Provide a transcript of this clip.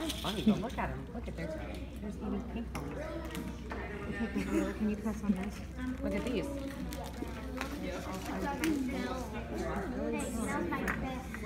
funny, but look at them. Look at there's eating pink ones. Okay, Kayla, can you press on this? Look at these. It smells like this.